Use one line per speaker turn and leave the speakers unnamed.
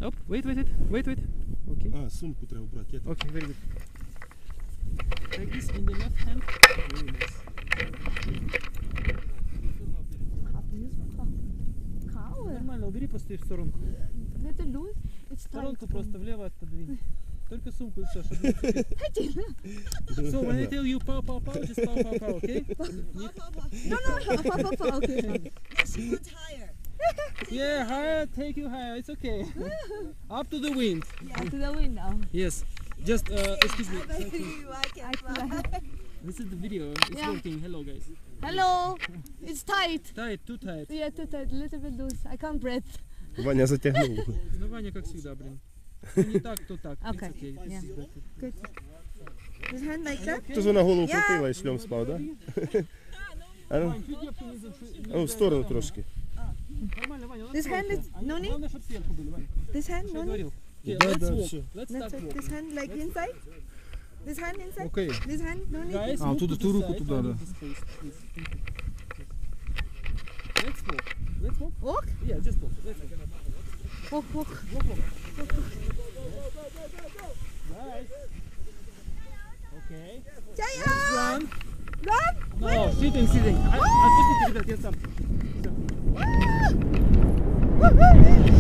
Up, wait. Okay.
А, сумку треба брати.
Okay, very good. Take this in the left hand. Very nice. Нормально, убери просто и в сторонку.
Это loose. It's
В сторонку
tight.
просто влево отодвинь. Только сумку и все, чтобы не зацепить. So when I tell you pow, just pow, okay?
No, okay.
She went higher.
Yeah, higher, take you higher, it's okay. Up to the wind.
To the wind now.
Yes. Just, excuse me.
I can't fly.
This is the video. It's
Yeah.
working. Hello, guys.
Hello. It's tight.
Tight, too tight.
Yeah, too tight. A little bit loose. I can't breathe.
Ваня затягнув.
Ну, Ваня, как всегда, блин. Ну, не так, то так.
Okay.
It's okay.
Yeah.
This is better.
Good.
His hand like that.
Тут вона голову крутила і шльом спав, так? А ну,
Вань, чуть девку не заши-
а ну, в сторону трошки.
Нормально, Ваня, у нас
This hand
просто.
is-
А
no need?
Главное, чтобы сверху были, Вань.
This hand,
Что
no
я
need.
говорил? Okay,
Да,
let's
да,
walk.
всё.
Let's
Let's
start
take
walking.
this hand like inside. This hand inside.
Окей.
This hand, no need.
Guys,
А,
move
тут
to
эту
the
руку
side,
туда,
find
да.
the space, please. Thank you. Let's walk. Let's walk.
Walk?
Yeah, just walk. Let's walk.
Walk.
Walk. Nice. Okay.
Jaya!
Run.
Run!
No, sitting. Отпустите, ребят, я сам. Всё.